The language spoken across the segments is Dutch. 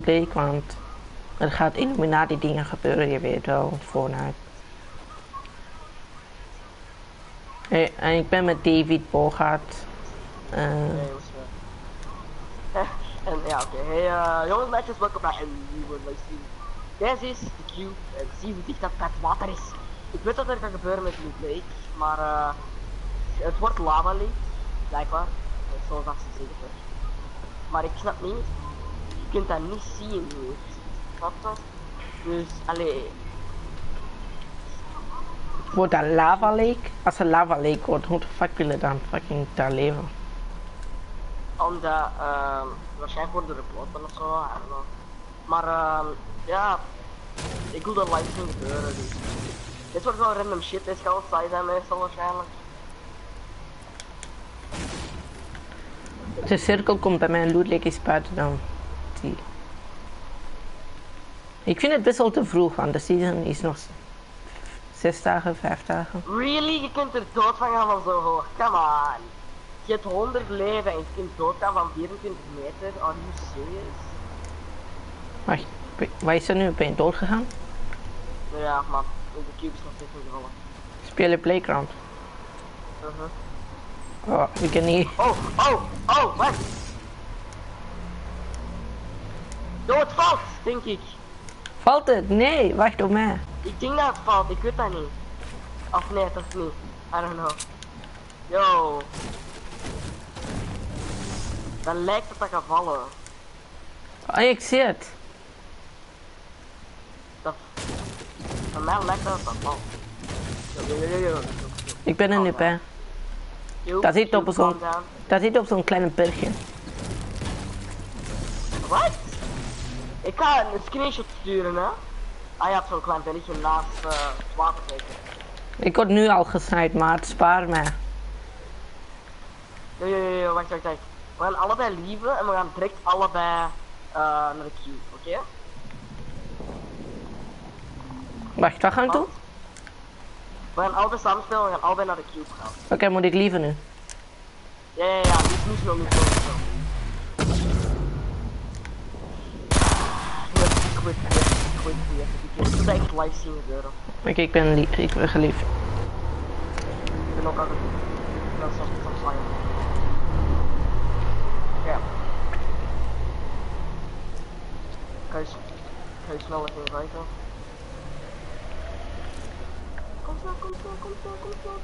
bleek, want er gaat Illuminati dingen gebeuren, je weet wel, vooruit. Hey, en ik ben met David Bogart. Nee, hoe is het? En ja, oké. Hey, jongens, meisjes, welkom bij een nieuwe livestream. Deze is de Cube en zie hoe dicht dat het water is. Ik weet wat er kan gebeuren met Blue Lake, maar het wordt lava leak, blijkbaar. Zoals dat ze zeggen. Maar ik snap niet, je kunt dat niet zien nu. Snap je? Dus, allee. Wordt dat lava lake? Als er lava lake wordt, hoe de fuck willen dan fucking daar leven? Omdat, waarschijnlijk worden er reploten of zo, I don't know. Maar, ja, ik wil dat live zien gebeuren, dus. Dit wordt wel random shit, dit gaat wel saai zijn meestal waarschijnlijk. De cirkel komt bij mij en Loot Lake is buiten dan. Die. Ik vind het best wel te vroeg, want de season is nog 6 dagen, 5 dagen. Really? Je kunt er dood van gaan van zo hoog, come on. Je hebt 100 leven en je kunt doodgaan van 24 meter, are you serious? Wacht, waar is er nu? Ben je doodgegaan? Ja, maar de cube is nog steeds niet gevallen. Speel je Playground? Oh, ik kan niet. Oh, wacht! Yo, het valt, denk ik. Valt het? Nee, wacht op mij. Ik denk dat het valt, ik weet dat niet. Of nee, dat is niet. I don't know. Yo. Dan lijkt het dat gaat vallen. Oh, ik zie het. Dat... Van mij lijkt dat dat valt. Yo. Ik ben er niet bij. Dat zit op zo'n kleine bergje. Wat? Ik ga een screenshot sturen, hè. Ah, je hebt zo'n klein belletje naast het water zeker. Ik word nu al gesnijd, maar het spaart mij. Yo, wacht. We gaan allebei lieven en we gaan direct allebei naar de cube, oké? Wacht, wat gaan we doen? We gaan allebei samen spelen en we gaan allebei naar de cube gaan. Oké, moet ik lieven nu? Ja, niet snel. Goed, ik wil echt live zien gebeuren. Oké, ik ben geliefd. Ik ben ook altijd dat is echt van saai. Ja. Kan je snel even inviten? Kom snel.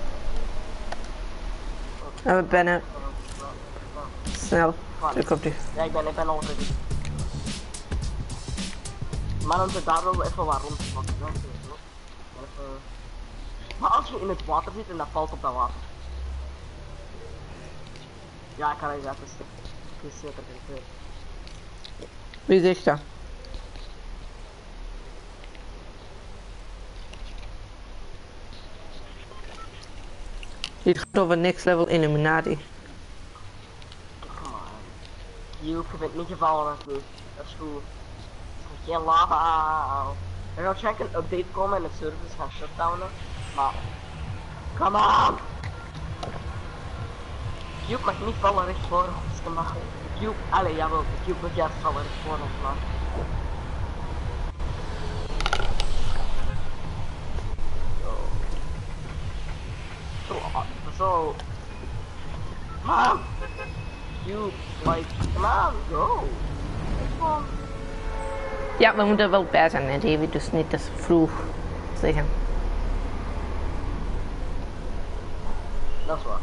En we bennen. Snel, druk op die. Ja, ik ben al ready. Maar dan zit daar wel even wat rond te pakken. Maar als je in het water zit en dat valt op dat water. Ja, ik kan even testen. Ik is zeker niet. Wie zegt dat? Dit gaat over next level Illuminati. Come on. Je bent niet gevallen natuurlijk. Dat is goed. Geen lava. Er gaat waarschijnlijk een update komen en de servers gaan shutdownen. Maar... Come on! De cube mag niet vallen recht voor ons. De cube... Allee, jawel. De cube moet juist vallen recht voor ons, maar... So... Man! Cube, like... Come on, go! Come on. Ja, we moeten er wel bij zijn, hè, David, dus niet te vroeg zeggen. Dat is waar.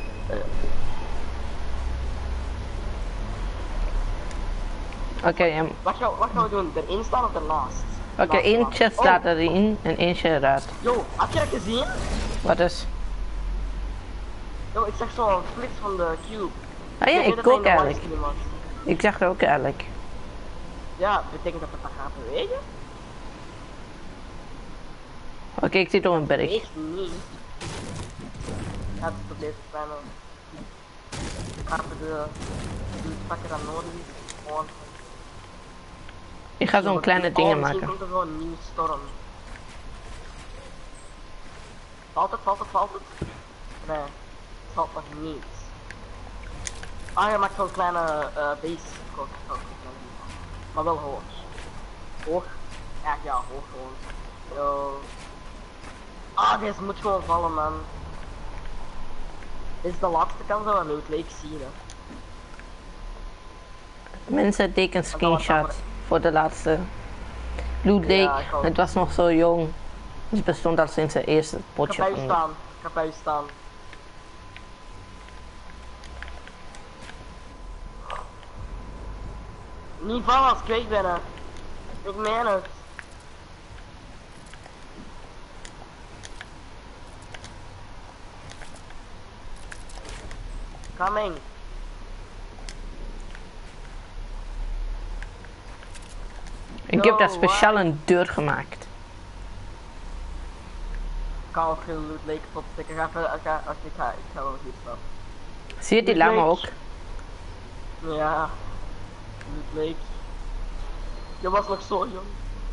Oké, Wat gaan we doen? Erin staan of ernaast? Oké, één chest staat erin en eentje eruit. Yo, heb je dat gezien? Wat is? Yo, ik zag zo'n flits van de cube. Ah ja, ik ook eigenlijk. Ik zag het ook eigenlijk. Ja, betekent dat het gaat bewegen? Oké, ik zit op een berg. Echt niet. Ja, het is op deze kleine... Ik ga even de pakken dat nodig is. Gewoon... Ik ga zo'n kleine dingen maken. Misschien komt er gewoon een nieuwe storm. Valt het? Nee, het valt nog niet. Ah, je maakt zo'n kleine base. Maar wel hoog. Hoog? Echt ja, hoog gewoon. Yo. Ah, deze moet gewoon vallen, man. Dit is de laatste kans dat we Loot Lake zien, hè. Mensen teken screenshot voor de laatste. Loot Lake, Ja, het was nog zo jong. Het bestond al sinds het eerste Ik potje. ga bij u staan. Ik ga bij u staan. Niet vallen als ik kwijt ben, hè. Ik meen het. Coming. Ik heb daar speciaal een deur gemaakt. Ik kan ook geen Loot Lake stopstikken. Ik ga wel hier staan. Zie je die Loot lama Lake. ook? Ja. Loot Lake. Je was nog zo jong.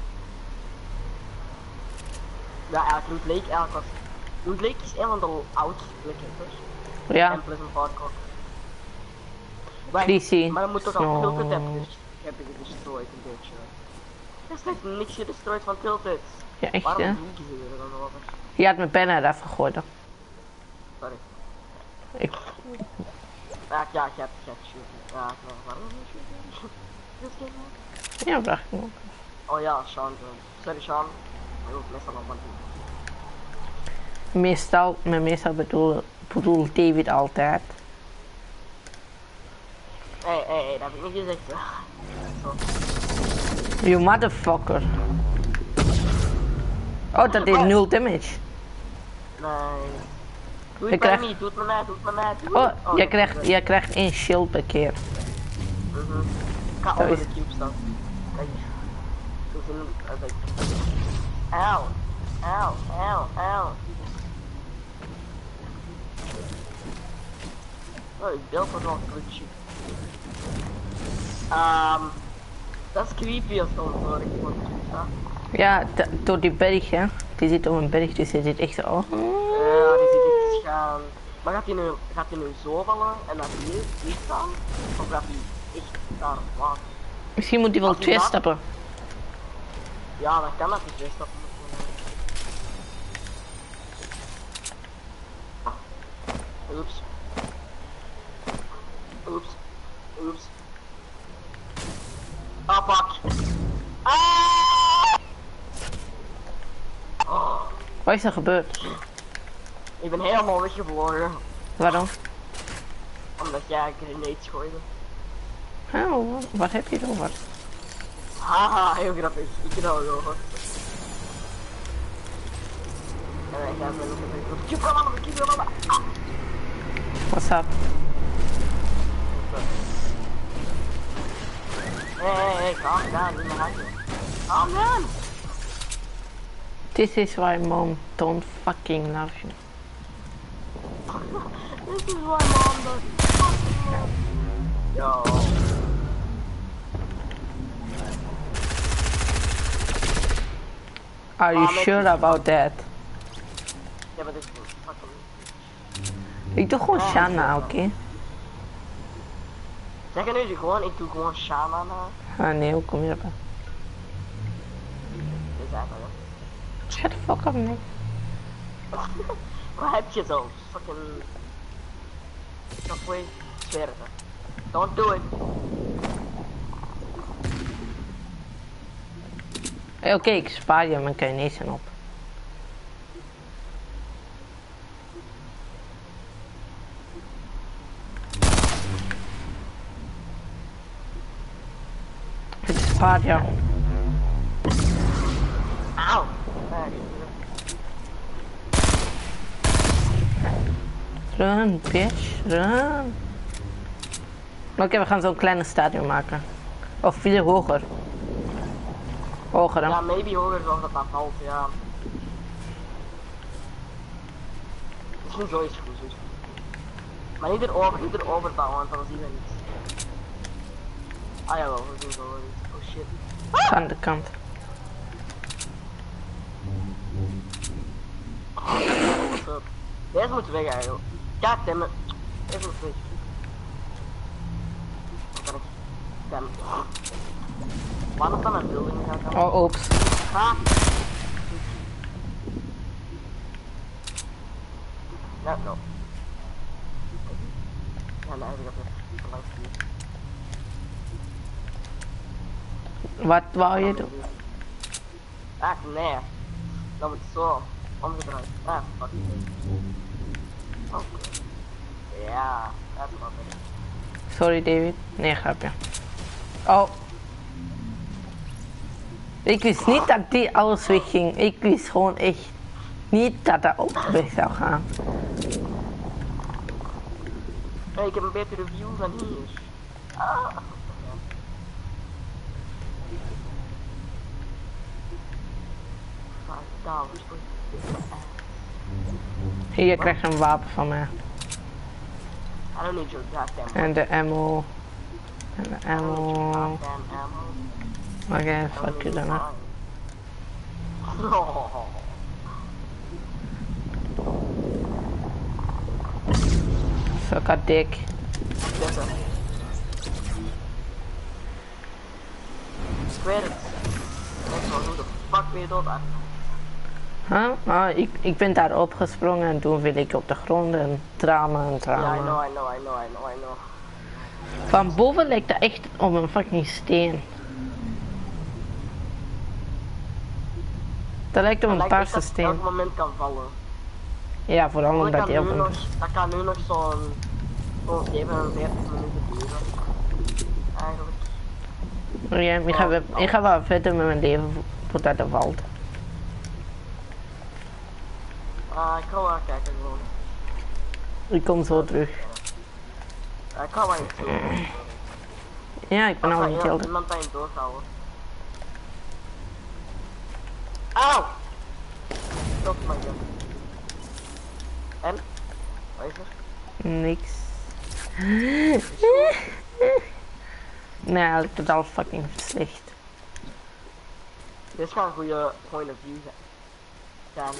Ja, eigenlijk Loot Lake eigenlijk was... Loot Lake is een van de oudste plekken, toch? Ja, En Pleasant Park ook. Creasy, Maar dan moet toch al Snow. Tilted hebben gedestrooid een beetje. Er is echt niks gedestrooid van Tilted. Ja, echt Waarom hè? doe je er dan over? Je had mijn pen eraf gegooid. Hè? Sorry. Ik, Ja, ik heb shoot. Ja, waarom shoot? Dit is geen ja, wacht. Oh ja, Sean. Sorry Sean. Ik wil meestal nog wat doen. Meestal bedoel David altijd. Hey, dat heb ik niet gezegd. Zo. You motherfucker. Oh, dat deed 0 damage. Nee. Doe Je het bij krijgt- me, doe het met mij, doe het met mij. Oh, jij krijgt 1 shield per keer. Ik ga onder de cube staan. Kijk. Zo zin als ik... Auw. Auw. Oh, ik beeld was wel een klutje. Dat is creepy als het onder de cube staat. Ja, door die berg hè. Die zit op een berg, dus hij zit echt zo. Oh. Ja, die zit echt gaan. Maar gaat hij nu zo vallen en dan hier staan? Of gaat hij echt daar laten? Misschien moet hij wel Als hij 2 dat- stappen. Ja, dan kan dat niet twee stappen. Oeps. Ah, fuck. Ah! Oh, Wat is er gebeurd? ik ben helemaal weggevlogen. Waarom? Omdat jij grenades gooide. Oh, wat heb je het over? Haha, heel grappig. Ik heb al gehoord. En hij gaat met een cube gaan. What's up? Hey, calm down, niet meer hakken. Calm down. This is why mom don't fucking love you. This is why mom doesn't fucking love me. Yo. Are you sure about that? Ja, maar dit is fucking... Ik doe gewoon Shanna, oké? Zeg je nu gewoon, ik doe gewoon Shana na. Ah nee, hoe kom je erbij? Dit is eigenlijk wel. Shut the fuck up, nee. Wat heb je zo? Fucking... Subway? Zwerven. Don't do it. Hey, oké, ik spaar je mijn carnation op. Ik spaar jou. Auw. Run, bitch, run. Oké, we gaan zo'n kleine stadion maken. Of 4 hoger. Hoger dan. Ja, maybe hoger zoals dat valt, ja. Misschien zo is goed, zo is goed. Maar niet erover bouwen, want dan zien we niets. Ah jawel, we zien zo wel iets. Oh shit. Aan de kant. What's up? Deze moet weg eigenlijk. Kijk, Tim. Deze moet weg. Dan kan ik... Damn. Waarom is dat mijn building gaan? Oh, oeps. Ha! No, no. Ja, nou heb ik dat niet langs hier. Wat wou je doen? Ach, nee. Dan moet het zo. Omgedraaid. Ah, fuck. Oké. Ja, dat is wel beter. Sorry, David. Nee, grapje. Oh. Ik wist niet dat die alles wegging. Ik wist gewoon echt niet dat dat ook weg zou gaan. Hey, ik heb een betere view van hier. Ah. $5 voor Hier, je krijgt een wapen van mij. I don't need your goddamn En de ammo. En de I don't need your ammo. goddamn ammo. Oké, fuck you dan. Hè. Oh. Suck a dick. Deze. Ik weet het. Ik weet hoe de fuck ben je dood aan? Huh? Oh, ik ben daar opgesprongen en toen viel ik op de grond en trauma en Ja, trauma. I know. Van boven lijkt dat echt op een fucking steen. Dat lijkt op een paarse steen. Elk moment kan vallen. Ja, vooral omdat hij op een... Dat kan nu nog zo'n 47 minuten duren. Eigenlijk. Ja, ik ga wel verder met mijn leven voordat het valt. Ik ga wel kijken gewoon. Ik kom zo terug. Ik ga wel iets doen. Ja, ik ben al in kelder. Iemand bij hem doorhouden. Auw! Stop my god. En? Wat is er? Niks. Nee, eigenlijk totaal fucking slecht. Dit is gewoon een goede point of view zijn.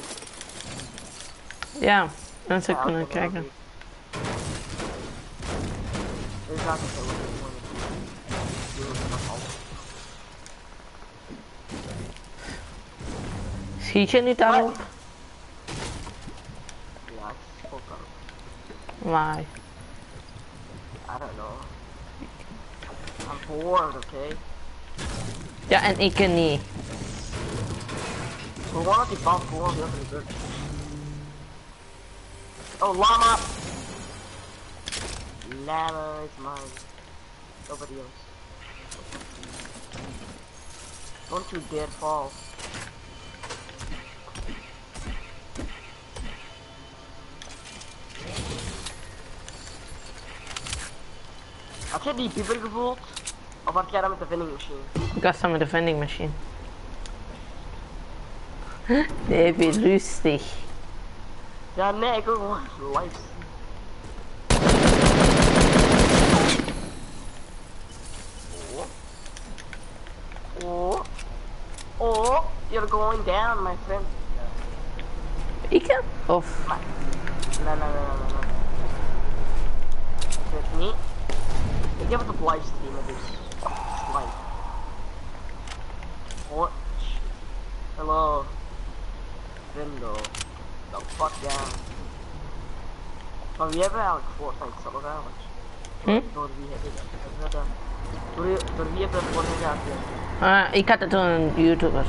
Ja, mensen kunnen kijken. Dit is eigenlijk een goede point of view. Schiet je niet daarop? Ja, ik spook ook. Why? I don't know. I'm bored, okay? Ja, en ik niet. Gewoon dat die bal gewoon weer in de buurt. Oh, llama! Llama is mine. Nobody else. Don't you dare fall. Had je die pieper gevoeld? Of had jij dat met de vending machine? Ik was dan met de vending machine. David, rustig. Ja, nee, ik wil gewoon live. Oh. Oh, you're going down, my friend. Ik? Of? Nee. Ik weet niet. Ik heb het op livestreamen, dus. Live. Oh, shit. Hello. Vindo. The fuck down. Maar wie hebben we eigenlijk Fortnite zelf eigenlijk? Door wie heb je dat? Door wie heb je dat Fortnite gedaan? Ik had het door een YouTuber.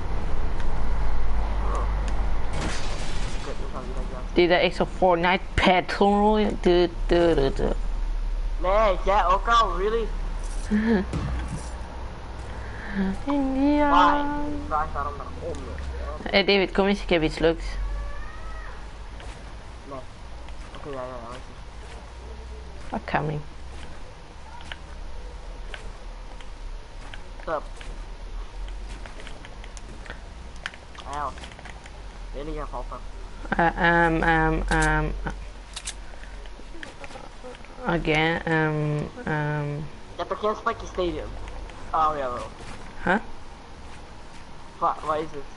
Ik weet niet van wie dat gedaan. Die daar echt zo Fortnite patrol. Nee, jij ook al, really? Ja. Why? Ik vraag daarom naar onder. Hey David, kom eens, ik heb iets leuks. Nee. Oké, ja, wat is het? I'm coming. What's up? Auw. Weet niet, valt dat. Again, Je hebt toch geen Spikey Stadium? Oh, jawel. huh? Wat is het?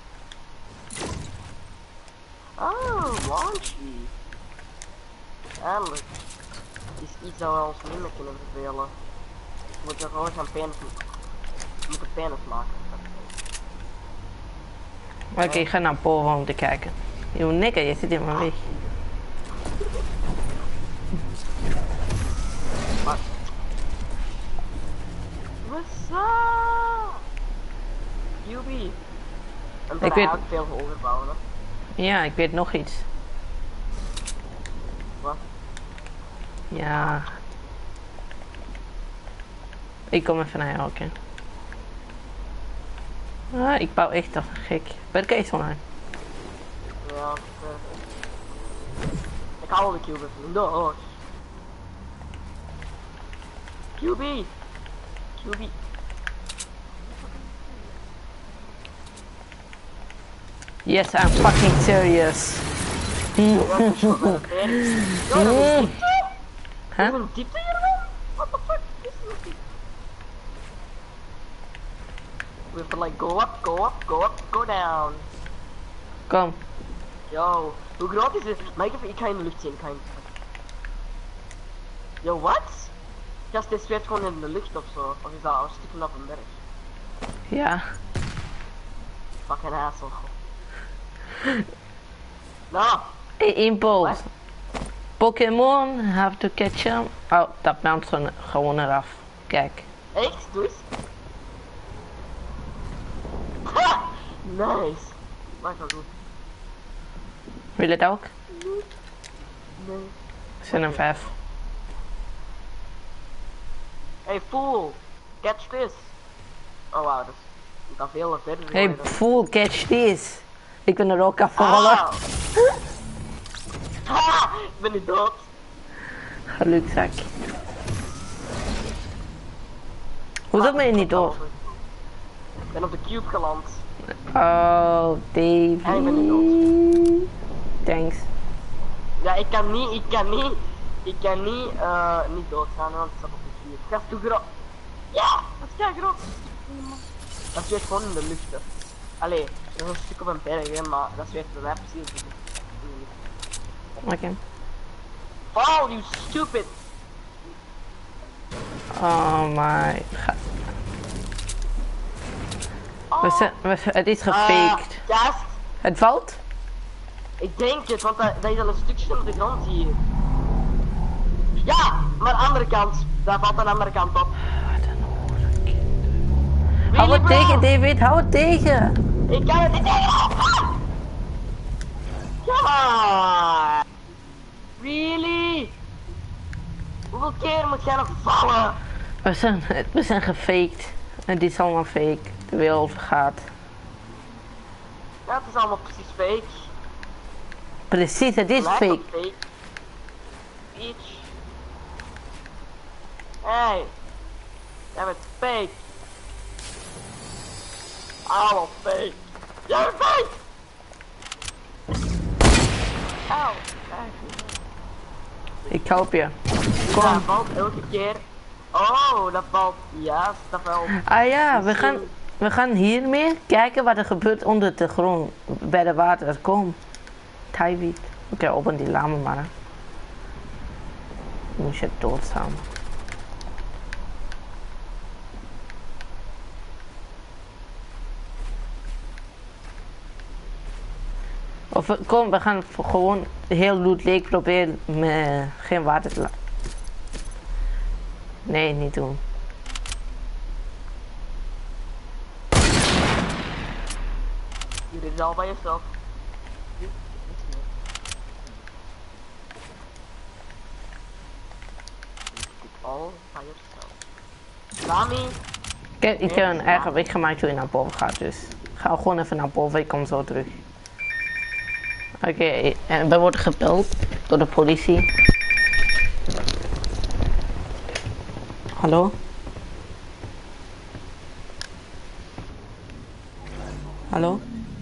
Oh, launchy. Eindelijk. Is iets dat we ons niet meer kunnen vervelen. Moet je gewoon gaan painten. moet de penis maken. Oké, ik ga naar boven om te kijken. Joh, nikker, je zit in mijn weg. Wat? What's up? QB. En Ik dan weet- eigenlijk veel hoger bouwen. Hè? Ja, ik weet nog iets. Wat? Ja. Ik kom even naar jou, oké. Ah, ik bouw echt als een gek. Ben ik eens online? Ja, ik haal de QB van dood. QB. QB. Yes, I'm fucking serious. Ja, dat is wat met een penis. Ja, dat is een diepte. Huh? Dat is een diepte hier, man. What the fuck is this? We have to like go up, go up, go up, go down. Kom. Yo, hoe groot is het? Mag ik even, ik ga in de lucht zien, ik ga in. Yo, wat? Gast, dit zweeft gewoon in de lucht of zo. Of is dat een stukje op een berg? Ja. Fucking asshole. Nou, Impulse. Wat? Pokémon have to catch him. Oh, dat bounce gewoon eraf. Kijk. echt? Doe eens. Ha! Nice. Maar ik wel goed. Wil je het ook? Nee. Zijn er 5. Hey fool, catch this. Oh wow, dat is dat veel verder. Hey, fool, catch this. Ik ben er ook afgevallen. Ah! Ha! Ik ben niet dood. Gelukzak. Hoezo ben je niet dood? Ik ben op de cube geland. Oh, Davy. Hij ben niet dood. Thanks. Ja, ik kan niet niet doodgaan, want ik zat op de cube. Gast, hoe groot? Ja, dat is kei groot. Dat zweeft gewoon in de lucht, hè. Allee, dat is een stuk op een berg, hè, maar dat zweeft bij mij precies in de lucht. Oké. Wow, you stupid! Oh my god. Het is gefaked. Gast, Het valt? ik denk het, want dat is al een stukje op de grond hier. Ja, maar andere kant. Daar valt aan de andere kant op. Hou het bro? tegen, David. Hou het tegen. Ik kan het niet tegen! Come on! Really? Hoeveel keer moet jij nog vallen? We zijn gefaked. En dit is allemaal fake. De wereld vergaat. Ja, het is allemaal precies fake. Precies, het is Lijkt op fake. fake. Bitch. Hey. Jij bent fake. Allemaal fake. Jij bent fake! Auw. Ik help je. Kom. Dat valt elke keer. Oh, dat valt. Ja, dat valt. Ah ja, we gaan hiermee kijken wat er gebeurt onder de grond. Bij de water. Kom. Taiwit. Oké, open die lama maar. Hè. Moest je doodstaan. Kom, we gaan gewoon heel Loot Lake proberen met geen water te laten. Nee, niet doen. Je doet het al bij jezelf. All by yourself. Nami! Ik heb een eigen weg gemaakt hoe je naar boven gaat, dus ga gewoon even naar boven, ik kom zo terug. Oké, en we worden gebeld door de politie. Hallo? Hallo?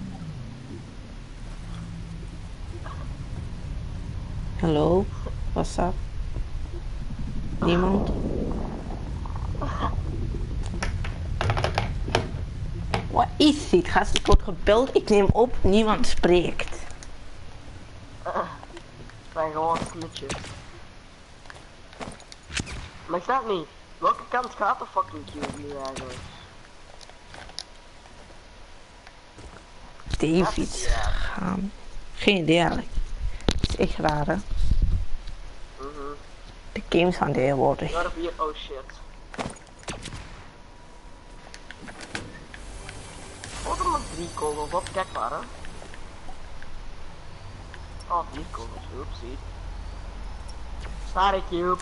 Hallo? What's up? Niemand? Wat is dit? Gast, ik word gebeld, ik neem op, niemand spreekt. Het zijn gewoon snitjes. Maar ik snap niet. Welke kant gaat de fucking cube nu eigenlijk? David gaan. Geen idee eigenlijk. Het is echt raar, hè? De games gaan tegenwoordig. Oh shit. Wat er maar 3 kogels op, kijk maar hè. Oh, 4 kogels, oepsie. Sorry Cube.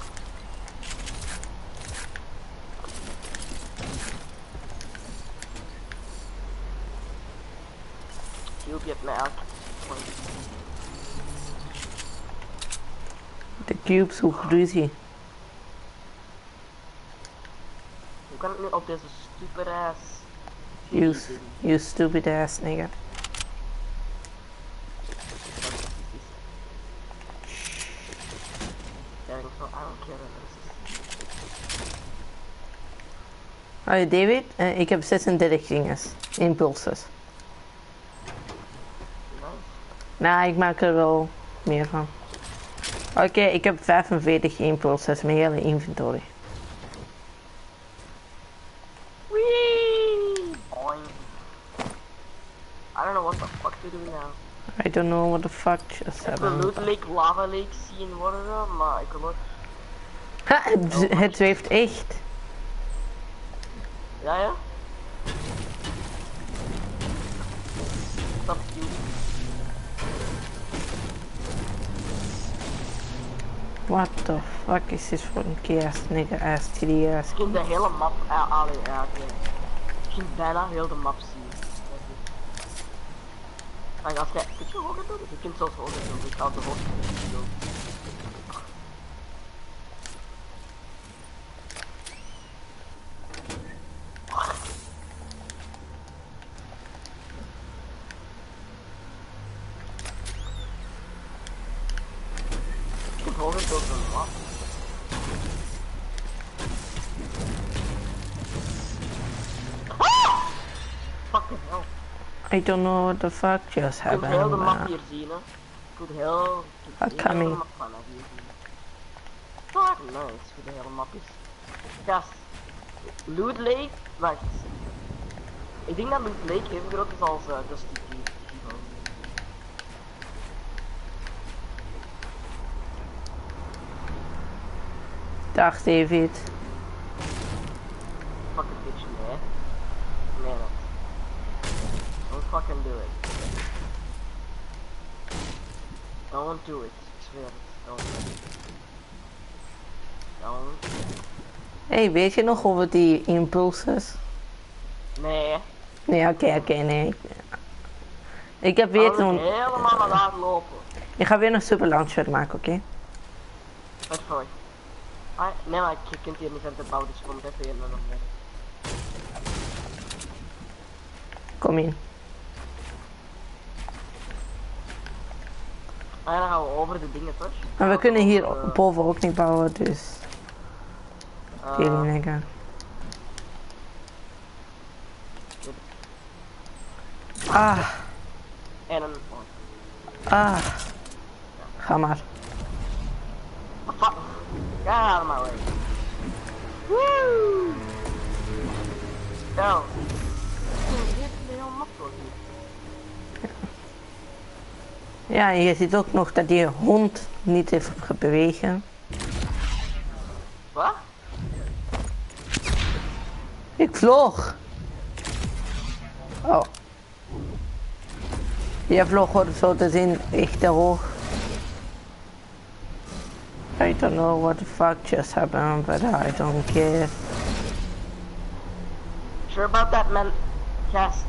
Cube, je hebt mij elke point. De cubes, hoe ruzie. Hoe kan ik nu op deze stupid ass? You stupid ass nigga. Hoi David, ik heb 36 dinges. Impulses. Nou, ik maak er wel meer van. Oké, ik heb 45 impulses, mijn hele inventory. Wee! Boing. I don't know what the fuck to do now. I don't know what the fuck just Ik wil happened. Loot Lake, Lava Lake zien worden, maar ik wil ook... Ha, het zweeft echt. Ja, ja? Stop you. What the fuck is this voor een chaos nigga ass titty ass? Je kunt de hele map, je kunt bijna heel de map zien. Kijk, als jij, kun je hoger doen? Je kunt zelfs hoger doen, ik ga de hoogte doen. Je kunt hoger doen dan de map. Fucking hell. I don't know what the fuck just Je kunt heel de happened. map hier zien, hè. Je kunt heel... coming. de map van hier zien. Fuck nice, hoe de hele map is. Gast. Loot Lake, wacht. Ik denk dat Loot Lake even groot is als Dusty Key. Dag David. Fuck it, bitch, nee. Nee, dat. Don't fucking do it. Don't do it. Ik zweer het. Don't do it. Don't. Hey, weet je nog over die impulses? Nee. Nee, oké, nee. Ik heb weer Gaan we zo'n... helemaal naar daar lopen. Ik ga weer een super launcher maken, oké? Wat voor? Nee, maar je kunt hier niet verder bouwen, dus kom even in en nog meer. Kom in. En dan gaan we over de dingen toch? Maar we kunnen hier boven ook niet bouwen, dus... Jullie nigga. Ah, En een... ga maar. Fuck. Ja, maar way. Woo! Zo. Dit is heel makkelijk. Ja, en je ziet ook nog dat die hond niet heeft bewegen. Wat? Ik vloog. Oh. Je vloog hoor zo te zien echt te hoog. I don't know what the fuck just happened, but I don't care. Sure about that, man. Gast.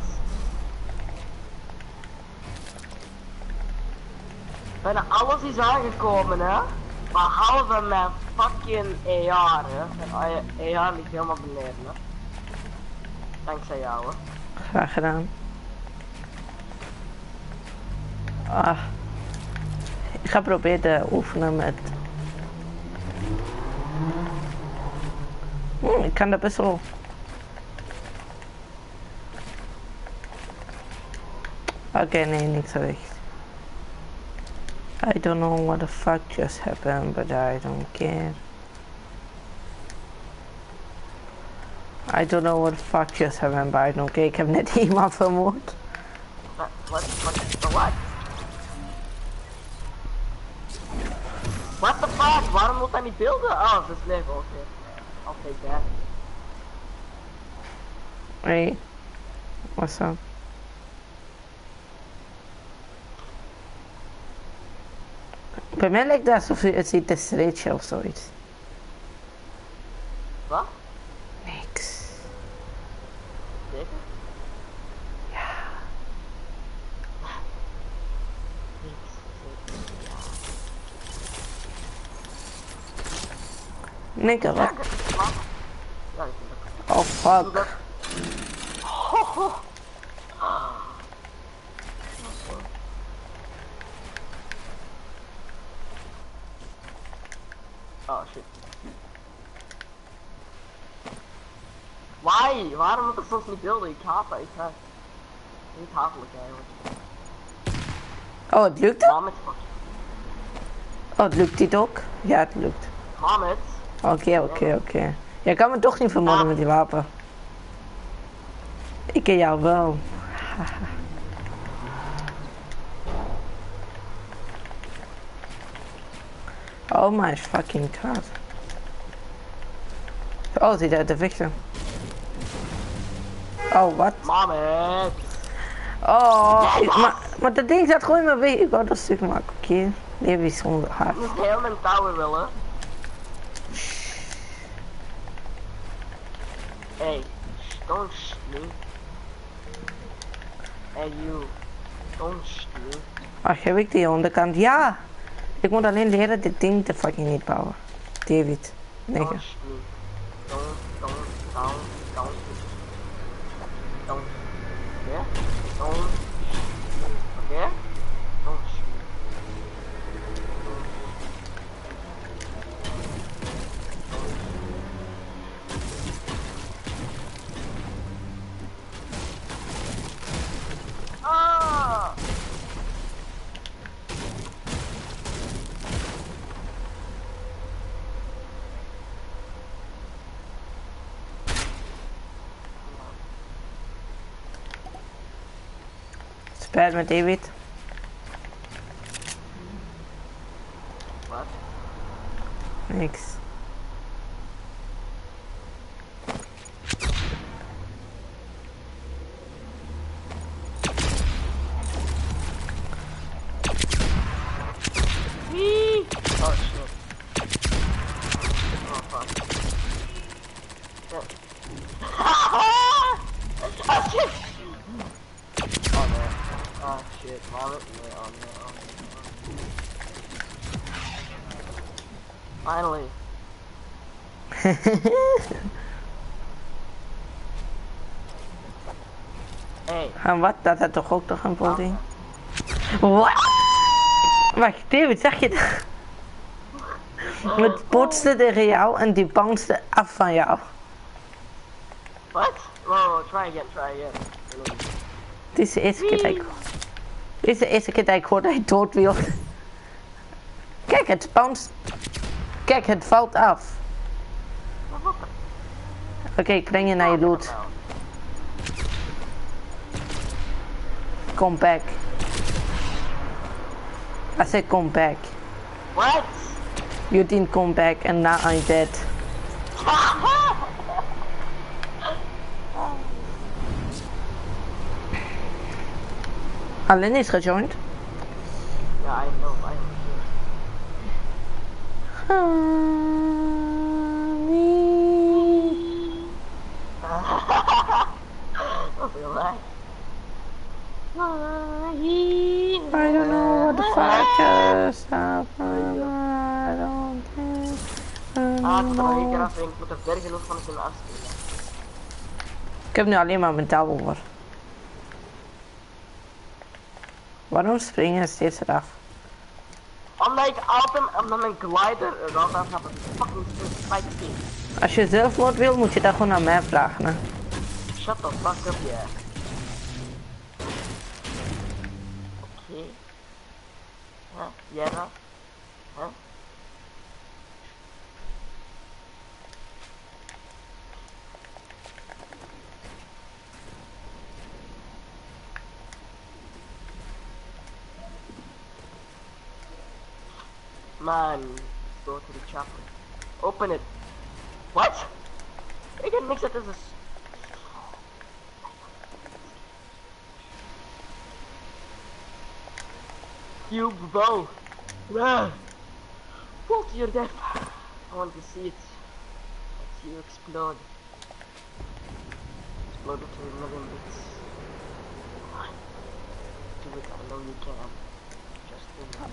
Bijna alles is aangekomen, hè? Behalve mijn fucking AR, hè? Mijn AR ligt helemaal beneden, hè? Dankzij jou, hè? Graag gedaan. Ah. Ik ga proberen te oefenen met... ik kan dat best wel... Oké, nee, niks weg. I don't know what the fuck just happened, but I don't care. I don't know what the fuck just happened, but I don't care. Ik heb net iemand vermoord. What? What the fuck? Waarom moet hij niet beelden? Oh, dat is level, oké. I'll take that. Hey, what's up? Bij mij lijkt het alsof het ziet te stretchen of zoiets. Wat? Niks. Zeker? Ja. Niks. Zeker. Nikke, wat? Ja, dat is waar. Ja, ik vind dat. Oh fuck. Oh shit. Why? Waarom moet ik soms niet beelden? Ik haat dat. Ik haat. Niet hatelijk eigenlijk. Oh, het lukt het? Mohammed, fuck. Oh, het lukt dit ook? Ja, het lukt. Mohammed. Oké. Jij kan me toch niet vermoorden met die wapen. Ik ken jou wel. Oh my fucking god. Oh, zit uit de vechten. Oh, wat? Mohammed. Oh, maar dat ding zat gewoon in mijn weg. Ik wou dat stuk maken, oké. Leef is zonder hart. Je moet heel mijn tower willen. Hey, don't shoot me. Hey you, don't shoot me. Ach, heb ik die onderkant? Ja! Ik moet alleen leren dit ding te fucking niet bouwen. David. Nee. Don't shoot me. Don't. Yeah? Don't. Okay? Don't shoot me. Ah! Spijt me, David. Wat? Niks. Wee! Oh shit. Oh fuck. Oh shit! Oh man. Oh shit. Vomit? Yeah, oh no. Finally. Hey. En wat? Dat had toch ook nog een polding? Wat? Wacht, David, zeg je dat? Het botste tegen jou en die bounced af van jou. What? Whoa, try again. Dit is de eerste keer dat ik... Dit is de eerste keer dat ik hoor dat hij dood wil. Kijk, het bounced... Kijk, het valt af. Oké, ik breng je naar je loot. Come back. I said come back. What? You didn't come back and now I'm dead. Alleen is gejoined. Yeah, I know. I feel like. I don't know what the fuck just happened. I don't think. Ah, ik kan er één keer af en ik moet er ver genoeg van kunnen afspelen. Ik heb nu alleen maar mentaal over. Waarom springen je steeds eraf? Omdat mijn glider er altijd gaat een fucking spike team. Als je zelfmoord wil, moet je dat gewoon aan mij vragen. Hè? Shut the fuck up, yeah. Oké. Huh? Jera? Huh? Man, go to the chopper. Open it. What? Ik heb niks uit is. Cube bow. Fall to your death. I want to see it. Let's see you explode. Explode it to a million bits. Do it, I know you can. Just do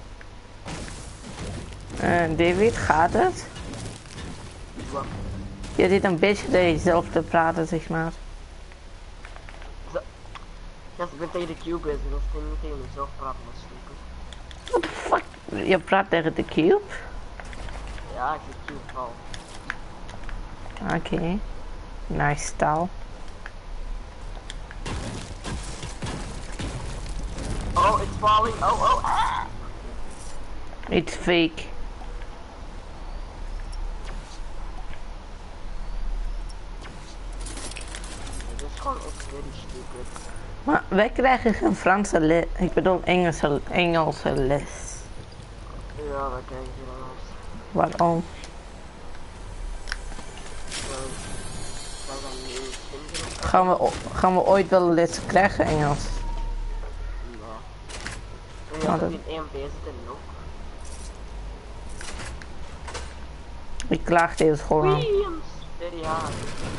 it. David, gaat het? Wat? Je zit een beetje tegen jezelf te praten, zeg maar. Zo. Ja, ik ben tegen de cube bezig, dus ik niet tegen mezelf praten, dat is stupid. What the fuck? Je praat tegen de cube? Ja, ik zie cube al. Oké. Nice taal. Oh, it's falling. Oh, ah! It's fake. Dit is gewoon echt very stupid. Maar wij krijgen geen Franse les. Ik bedoel Engelse les. Ja, dat krijg je dan eens. Waarom? Gaan we ooit wel les krijgen Engels? Nee. Ja, dat in één bezig en ook. Ik klaag deze school aan. Williams! Very hard.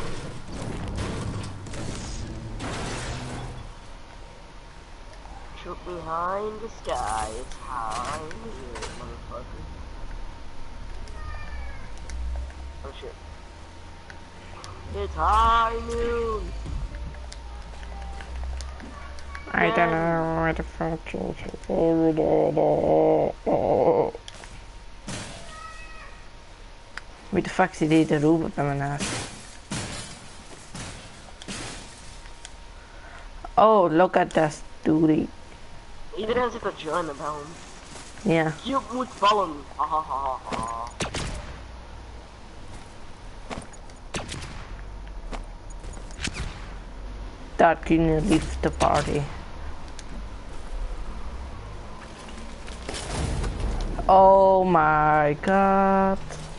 Shoot behind the sky, it's high in the air, motherfucker. Oh shit. It's high noon! I don't know where the fuck is. Wie de fuck zit hier te roepen bij me naast? Oh, look at that dude. Iedereen zit te joinen bij hem. Ja. Cube moet vallen. Hahaha. Daar kun je leave the party. Oh my god.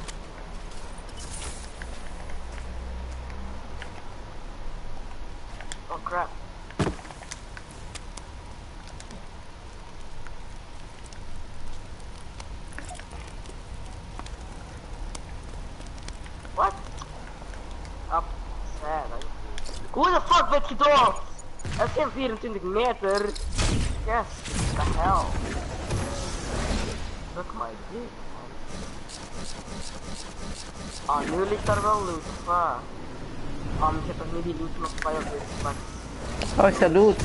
Oh crap. What? Up. Sad. Hoe de fuck werd je dood? Dat is geen 24 meter. Yes, the hell. Look my dick. Ah, nu ligt daar wel loot. Ah. Ik heb toch niet die loot nog Firebase gepakt. Oh, is dat loot?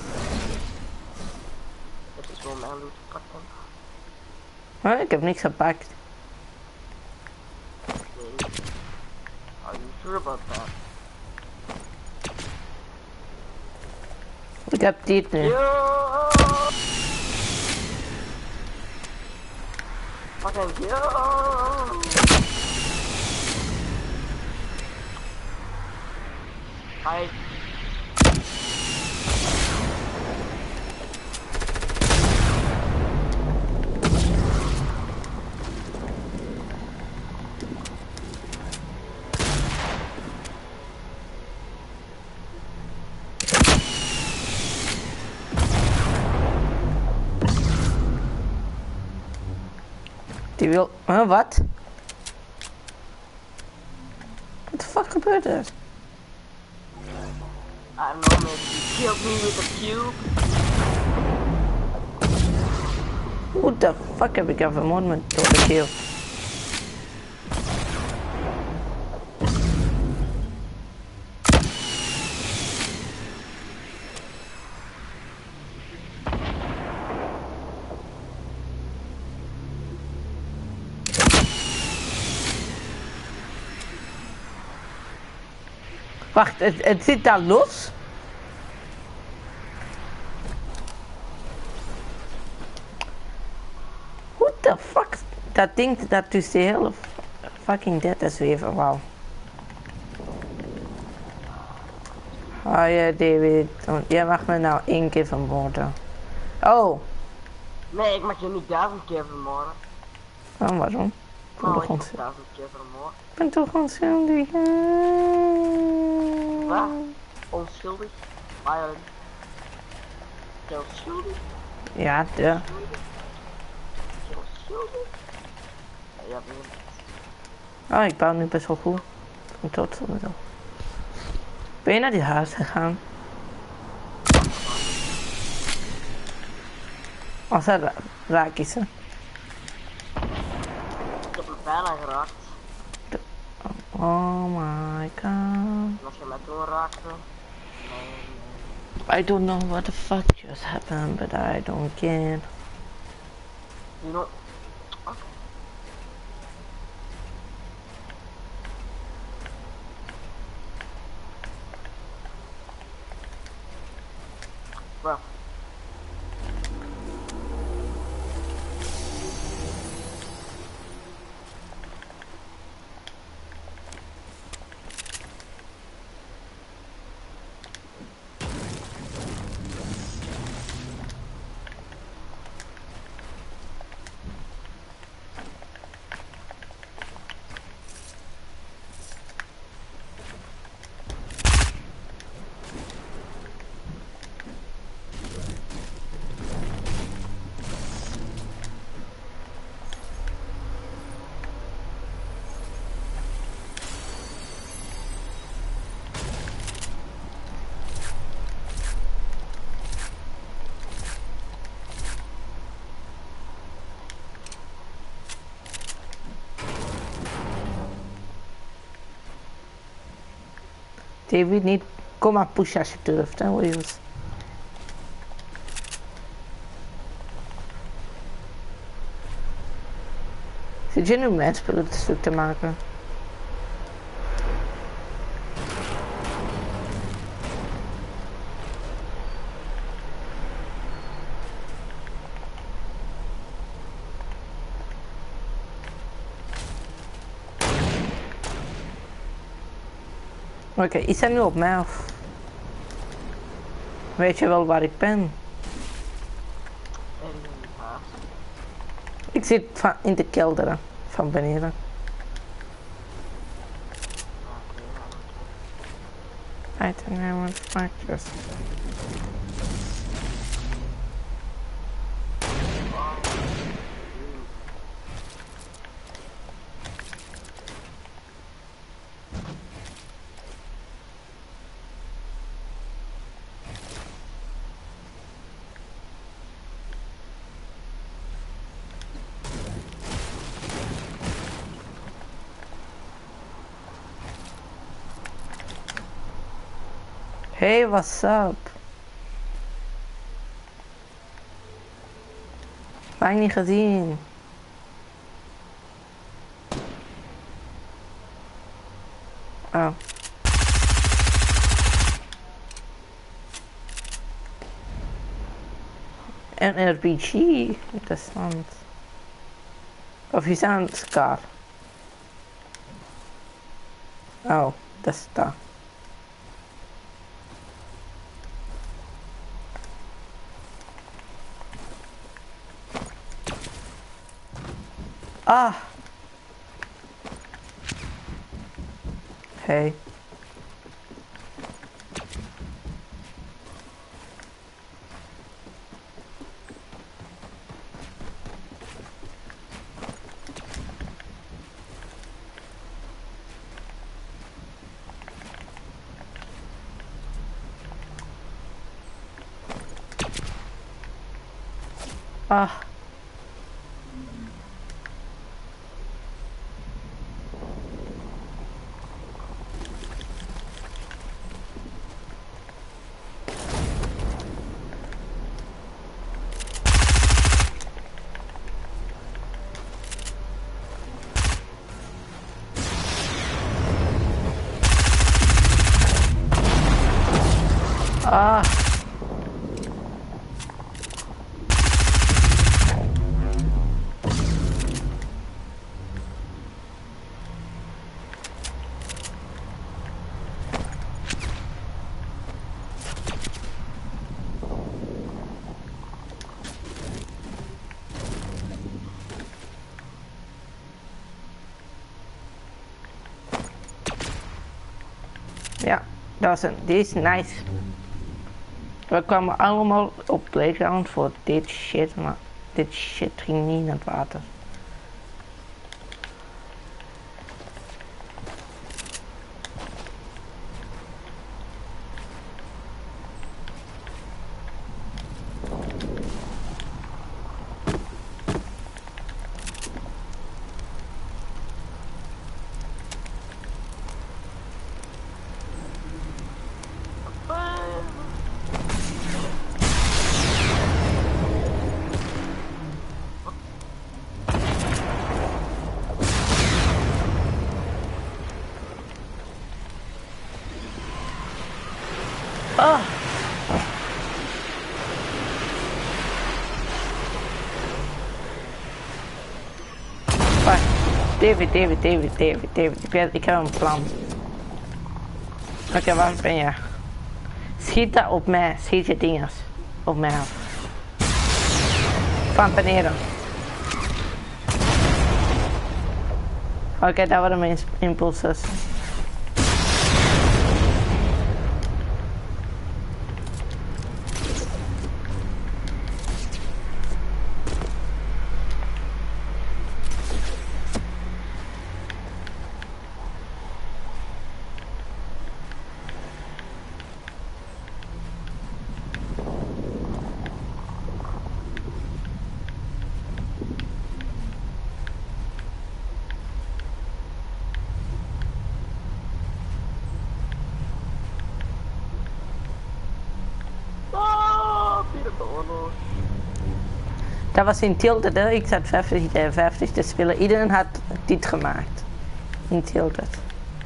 Dat is wel mijn loot gepakt dan. Huh? Ik heb niks gepakt. Okay. Are you sure about that? Ik heb dit nu. Yo! Fucking yo! Hi. Die wil... Huh, wat? Wat de fuck gebeurt er? I don't know, maybe you killed me with a cube. Hoe de fuck heb ik hem vermoord met door de kill? Wacht, het zit daar los? What the fuck? Dat ding dat dus de hele fucking dead is weer, wauw. Oh ja, David, jij mag me nou 1 keer vermoorden. Oh, Nee, ik mag je niet 1000 keer vermoorden. Oh, waarom? Ik ben Oh, toch ik on- heb 1000 keer vermoord. ik ben toch onschuldig. Wat? Onschuldig? Byron. Jij onschuldig? Ja, de. Jij onschuldig? Ja, ben je Oh, ik bouw nu best wel goed. Ik ben trots op mezelf. Ben je naar die huis gegaan? Als hij raak is, hè? Ik heb er bijna geraakt. Oh my god. En als je mij toen raakte... Nee. I don't know what the fuck just happened, but I don't care. You know... Okay. Bro. David, niet. Kom maar pushen als je durft, hè, Wheels. Zit je nu met spullen stuk te maken? Oké, is hij nu op mij of? Weet je wel waar ik ben? En in het huis. Ik zit in de kelder van beneden. I don't know what the fuck just. Hey, what's up? Lang niet gezien. Oh. Een RPG. Interessant. Of is dat een Scar? Oh, dat is dat. Ah. Hey. Ah. Ah. Die is nice. We kwamen allemaal op playground voor dit shit, maar dit shit ging niet naar het water. Oh. Wacht. David. Ik heb een plan. Oké, waar ben je? Schiet dat op mij. Schiet je dingers op mij af. Van beneden. Oké, dat waren mijn impulses. Dat was in Tilted, hè? Ik zat 50 te spelen. Iedereen had dit gemaakt. In Tilted.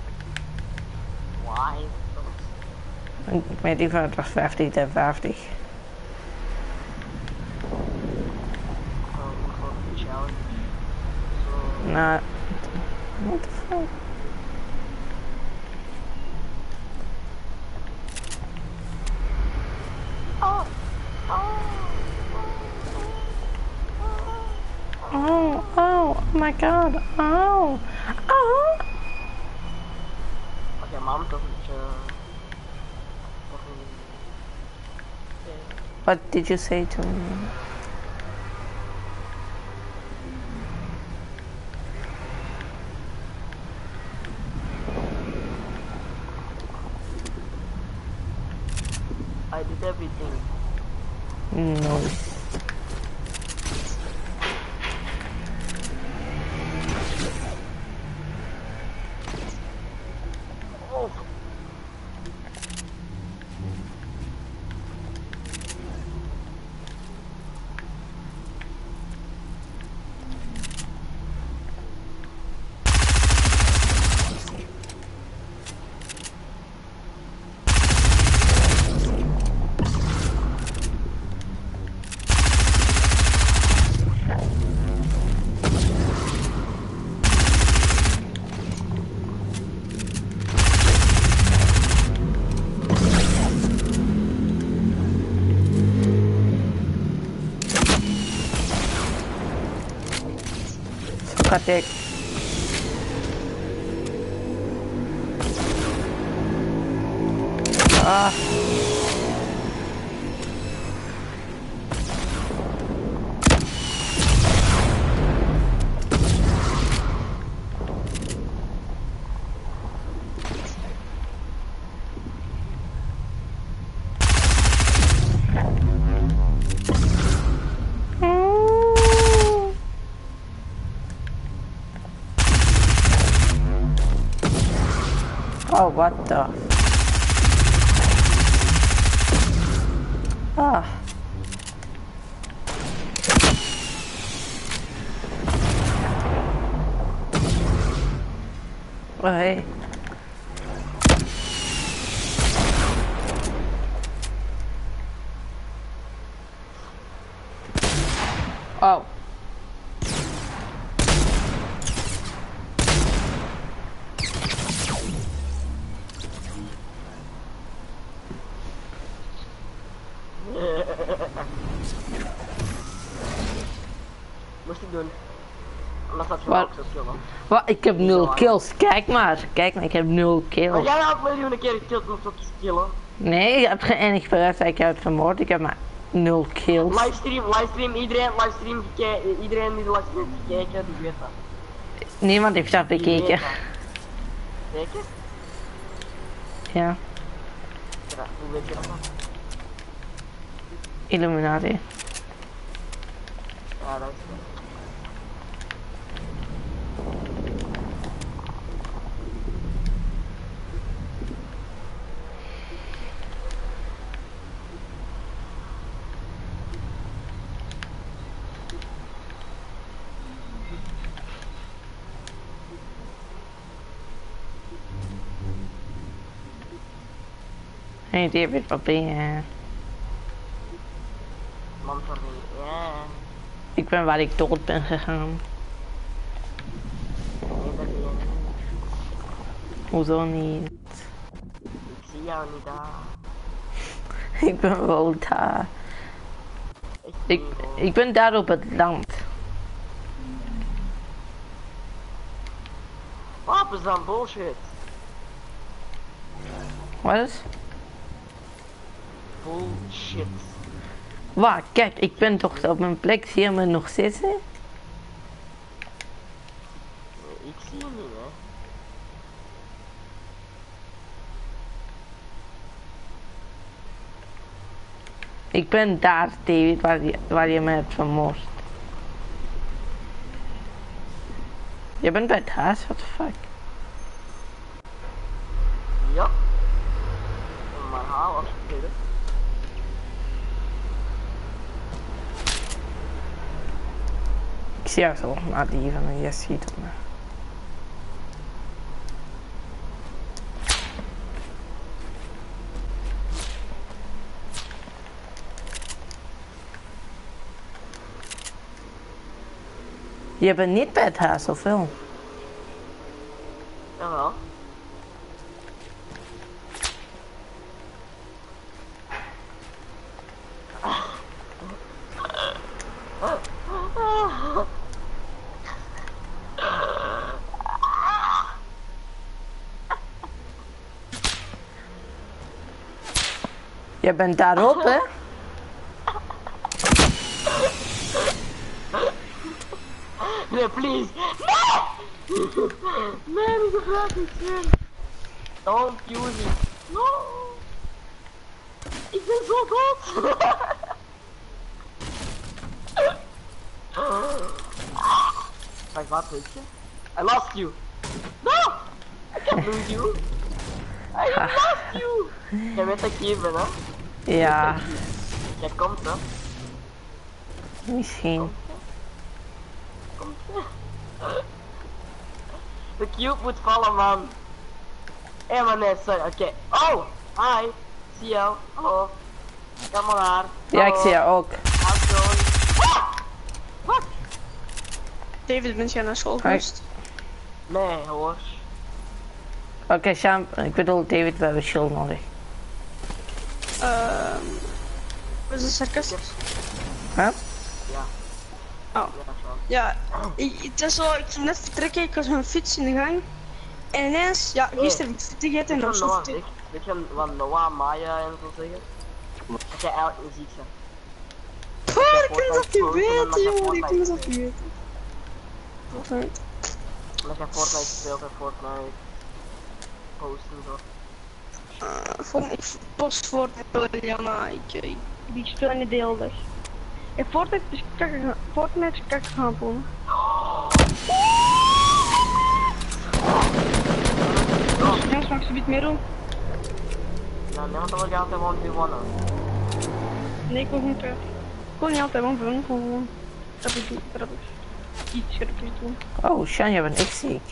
Why? Ik weet niet of het was 50 tegen 50. Nou, what the fuck? Oh my god, oh. Oké, mam, toch niet. What did you say to me? I did everything. No. Katek. Ah. Oh, what the? Ah. Oh, hey. Oh. Moest ik doen. Anders had je Wat? ook zo killen. Wat? Ik heb 0 kills. Kijk maar, ik heb 0 Maar kills. jij had miljoenen keer gekild, moet ook eens killen. Nee, je hebt geen enig bewijs dat ik jou heb vermoord. Ik heb maar 0 kills. Livestream, iedereen iedereen die de livestream heeft gekeken, die weet dat. Niemand heeft dat Die bekeken. weet dat. Zeker? Ja, Ja, hoe weet je dat dan? Illuminati. Ja, dat is goed. Hey David, wat ben je? Man voor mij, ja. Ik ben waar ik dood ben gegaan. Nee, dat ben je niet. Hoezo niet? Ik zie jou niet daar. Ik ben wel daar. Echt niet, hoor. Ik ben daar op het land. Wapens dan, bullshit. Wat is? Bullshit. Waar? Kijk, ik ben toch op mijn plek. Zie je me nog steeds? Hè? Ik zie je niet, hè. Ik ben daar, David, waar je me hebt vermoord. Je bent bij het huis? What the fuck? Ja. Maar haal alsjeblieft. Ik zie jou zo, maar die van je schiet op me. Je bent niet bij het huis, of wel? Jawel. Je bent daarop, hè? Nee, please. Nee! Nee, niet gebruik het weer. Don't use it. No! Ik ben zo dood! Wacht, wat weet je? I lost you! No! I can't lose you! I lost you! Jij weet dat ik hier ben, hè? Ja, Jij komt, hè? misschien. Komt, hè? De cube moet vallen, man. Hé, maar nee, sorry, oké. Oh! Hi! Zie jou. Hallo. Kom maar naar. Ja, ik zie jou ook. Wat? David, bent jij naar school geweest? Nee, hoor. Oké, Sam, ik bedoel David, we hebben shield nodig. Was het sarcastisch? Huh? Ja. Oh. Ja, zo. Ja, het is zo, ik ging net vertrekken, ik was met mijn fiets in de gang. En ineens, ja, gisteren heb ik frieten gegeten en Weet dan je wat Noah zo. zegt? Weet je wat Noah, Maya en zo zeggen? Dat jij eigenlijk niet ziek bent. Oh, ik kan dat niet weten, jongen, ik kan dat niet weten. Fortnite. Omdat jij Fortnite speelt en Fortnite post en zo. Ik post Fortnite, ja, maar ik speel niet de hele dag. En Fortnite is kak gaan doen. Jens, mag ze niet meer doen? Nou, nee, want dan wil je altijd gewoon die wonnen. Nee, ik wil niet terug. Ik wil niet altijd gewoon gewoon. Dat is niet, dat is iets scherpjes doen. Oh, Sean, je bent echt ziek.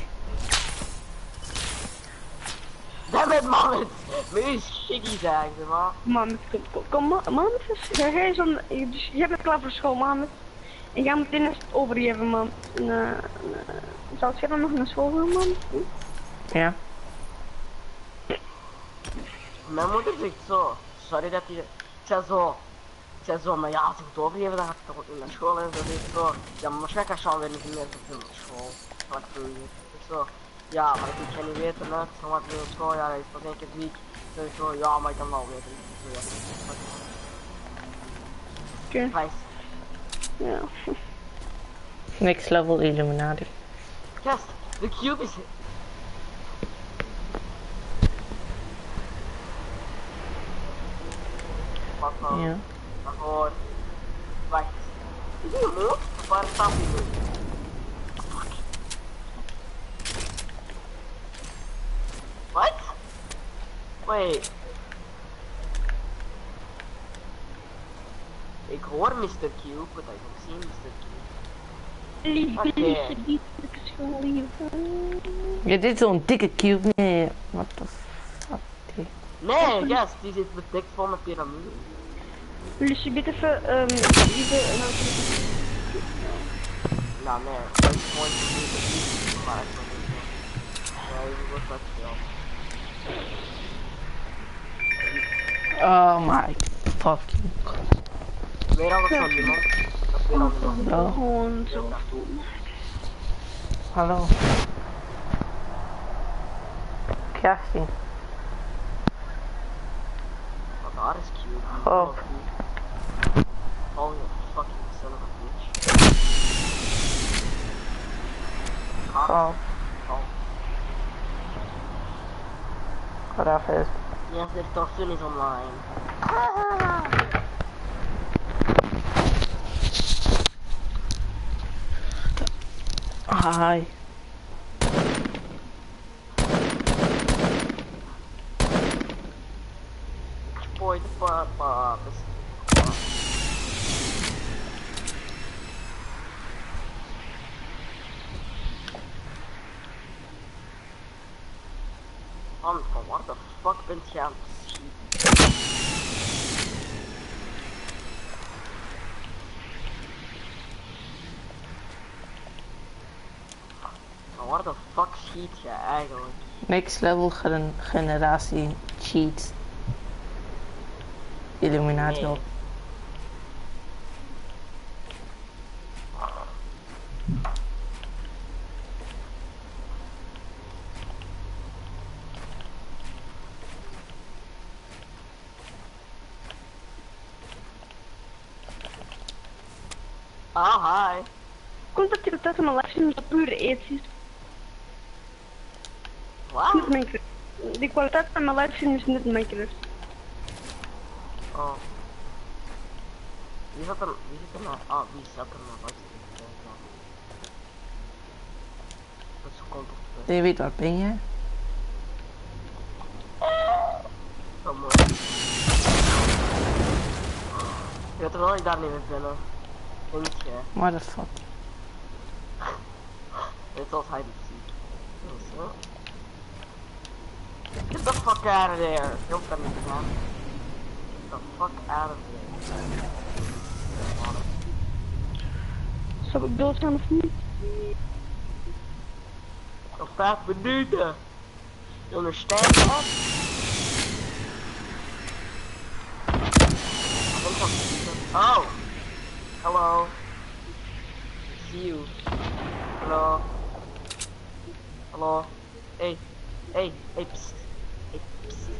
Damn it, man! Met je schikkie zeggen ze, man. Mohammed, kom, Mohammed, ga jij zo'n, dus jij bent klaar voor school, Mohammed. En jij moet dit overgeven, man. Zou jij dan nog naar school gaan, man? Ja. Mijn moeder zegt zo. Sorry dat hij... Ik zei zo. Ik zei zo, maar ja, als ik het overgeven, dan ga ik toch ook niet naar school en zo. Dus zo, ja, maar waarschijnlijk als Sean weer niet meer zoveel naar school. Wat ik toen dus zo, ja, maar dat moet jij niet weten, hè. Zo wat weer op school, ja, dat is pas 1 keer 3 keer. Zo, ik zo, ja, maar ik kan wel weten. Zo, ja. Oké. Nice. Ja. Next level Illuminati. Gast, de cube is... Wat dan? Ja. Maar hoor. Wacht. Is die omhoog? Of waar staat die nu? Fuck. What? Wait. Ik hoor Mr. Cube, but I don't see Mr. Cube. Liefje, die is gewoon lief. Ja, dit is zo'n dikke cube. Nee, wat de fuck. Nee, yes, die zit bedekt vol met piramide. Wil je alsjeblieft even, Nou nee, dat is gewoon niet maar ik weet niet. Ja, je wordt wat veel. Oh my fucking. Weer al van iemand. Dat is weer al iemand. Hallo. gewoon zo. Hallo. Casting. Wat daar is cute. Oh. Oh, you fucking son of a bitch. Oh. Oh. What up is? Yes, their toxin is online. Hi. Boy, the papa. Man, van waar de fuck bent je aan het schieten? Van waar de fuck schiet je eigenlijk? Next level generatie cheats. Illuminati Nee. op. Ah, hi. Komt dat je dat van mijn livestream zo puur ethisch? Wat? Niet Minecraft. De kwaliteit van mijn livestream is niet Minecraft. Oh. Wie zat er nou? Ah, wie zat er nou? Wat is dit? Dat is gewoon toch te David, waar ben je? zo mooi. Je weet er wel dat ik daar niet mee ben, hè. Denk je? What the fuck? Net als hij dit ziet. Zo. Get the fuck out of there! Je hoeft daar niet te gaan. Get the fuck out of there. Zou ik doodgaan of niet? Nog 5 minuten! You understand that? Oh! Hello! I see you. Hello? Hello? Hey! Hey! Hey! Psst! Hey! Psst!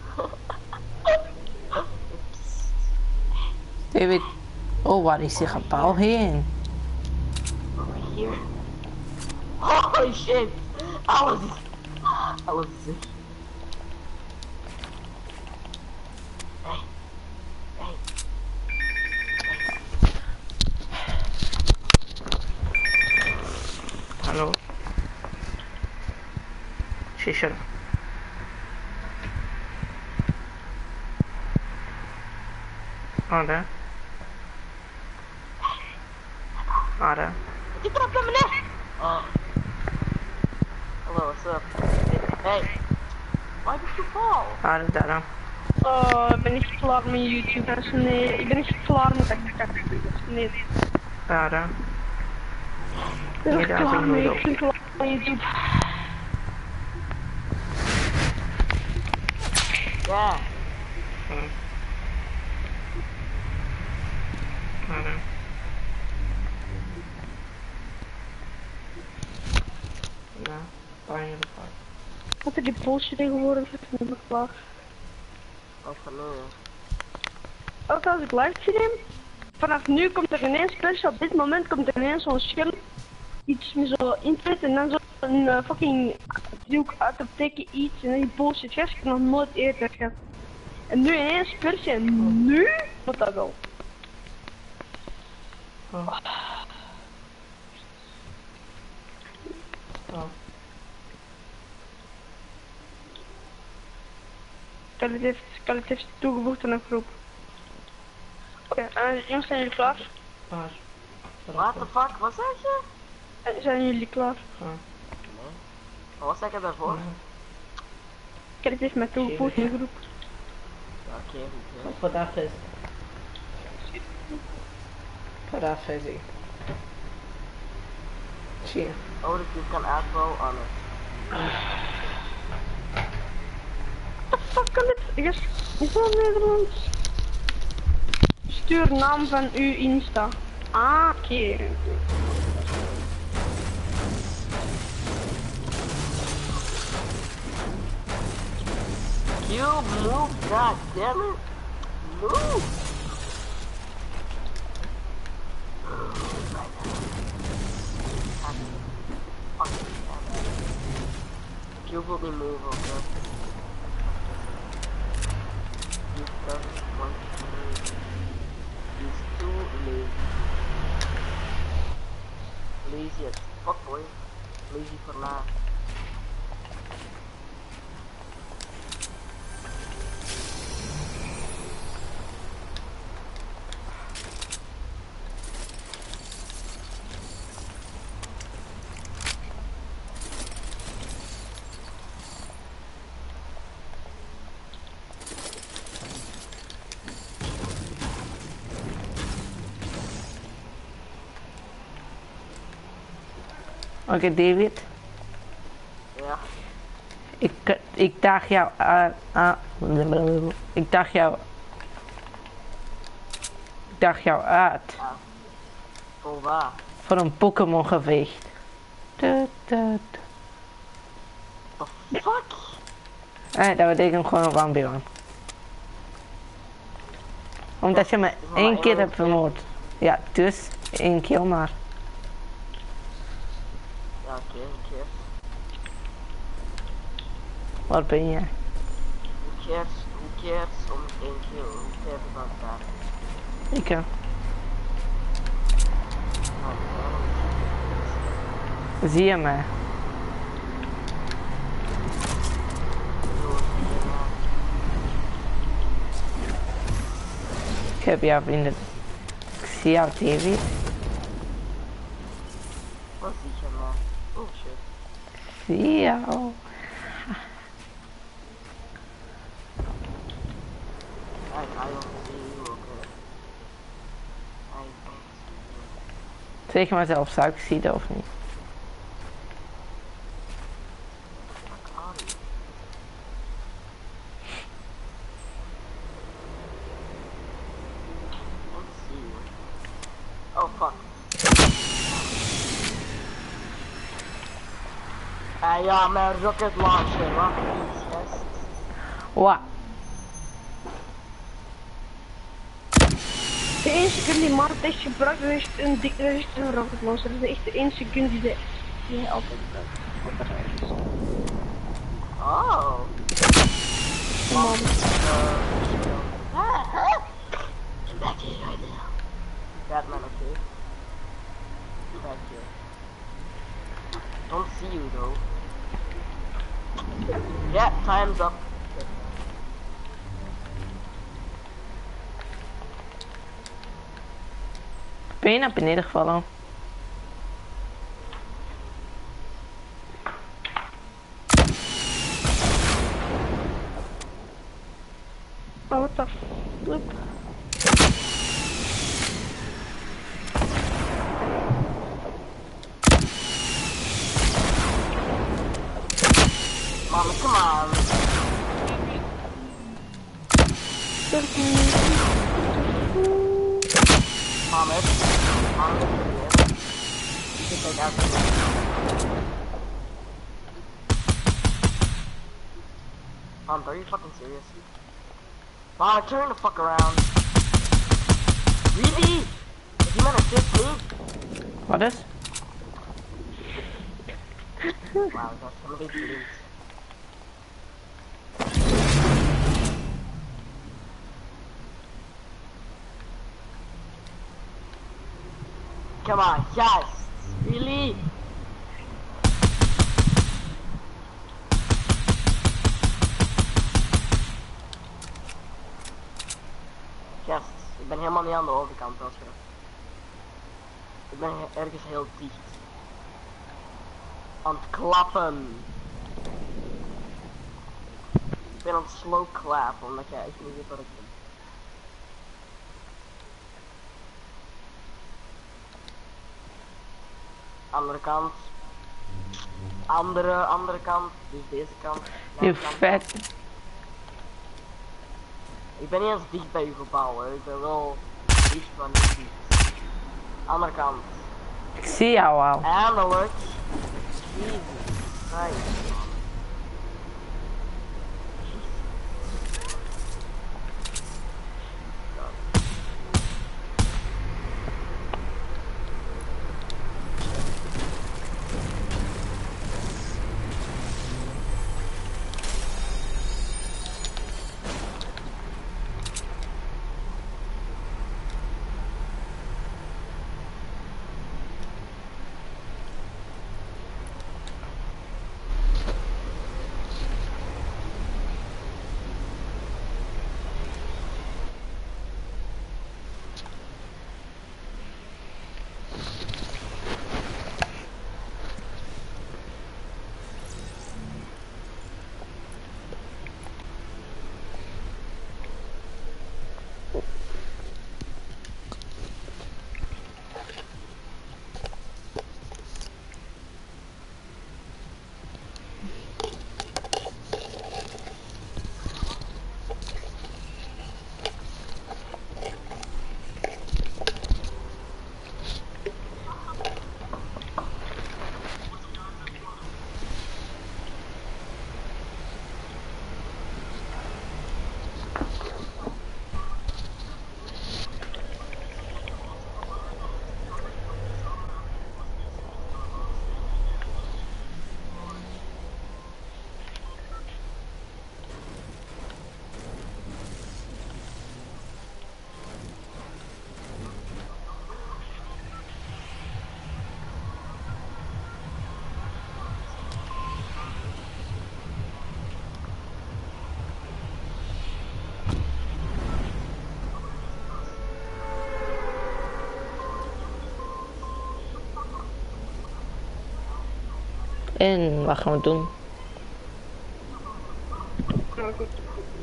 Psst! David. Oh, waar is die gebouw heen? Over here. Holy shit! Alles is... Alles is weg. Hey. Hey. Hallo. Shisha. Oh, daar. Ah, daar. Die trap naar beneden! Oh. Hello, what's up? Hey. Why did you fall? Ah, daar dan. Oh, ik ben niet klaar met YouTube. Dus nee, ik ben niet klaar met activiteiten. Nee, Ah, daar. ik ben Nee, niet daar is klaar een met noodle. ik ben klaar met YouTube. Ja. met die bullshit tegenwoordig, ik ben ik klaar. Wat van nu? Ook als ik livestream, vanaf nu komt er ineens special, op dit moment komt er ineens zo'n scherm, iets met zo input en dan zo'n fucking driehoek uit op teken iets en dan die bullshit, gast, ik heb nog nooit eerder gehad. En nu ineens persie en nu wordt dat wel. Oh. Oh. Ik had het even toegevoegd aan een groep. Oké, jongens, zijn jullie klaar? Waar? What the fuck, wat zeg je? Zijn jullie klaar? Ja. Nee. Wat zeg je daarvoor? Ik had het even met toegevoegd in de groep. Ja, oké, goed. Wat voor dag is? Vandaag versie. Zie je. Oh, dat je kan uitbouwen aan het. What the fuck kan dit? Is dat Nederlands? Stuur naam van uw Insta. Ah, oké. You move, god damn it! Move! You will be move, okay? You don't want to move. He's too lazy. Lazy as fuck, boy. Lazy for now. Oké, David. Ja. Ik daag jou ik daag jou uit. Ja. Voor waar? Voor een Pokémon gevecht. The fuck? Dat betekent gewoon een 1v1. Omdat je me één keer hebt vermoord. Ja, dus 1 kill maar. Ja, oké, oké. Waar ben je? Who cares om 1 kill? Who cares about that? Ik zie je mij? Ik heb jou vrienden. Ik zie jou, David. Wat zie je nou? Oh shit. Zie jou. I don't see you, okay. I don't see you. Zeg maar zelf, zou ik zien of niet? Fuck are you? I don't see you. Oh fuck. Ja, mijn rocket launcher, wat iets, yes. Wat? De 1 seconde die Mart heeft gebruikt, dat is echt een rocket launcher. Dat is echt de 1 seconde die hij altijd gebruikt. Oh. Man. Come back here right now. Batman, okay. Come back here. Don't see you though. Yeah, time's up. Ben je naar beneden gevallen? Oh, what the flip? Mama, come on. Mama, you can take out the Are you fucking serious? Wow, turn the fuck around. Really? Is he meant to assist me? Wat is? Wow, that's some of these dudes. Come on, yes! Really? Yes, ik ben helemaal niet aan de overkant, als je. Ik ben ergens heel dicht. Aan het klappen. Ik ben aan het slow clap, omdat jij echt niet weet wat ik ben. Andere kant. Andere kant. Dus deze kant. Je Kant. vet. Ik ben niet eens dicht bij uw gebouw, hè. Ik ben wel dicht, maar niet dicht. Andere kant. Ik zie jou al. Eindelijk. Jezus Christ. En wat gaan we doen? Nou goed.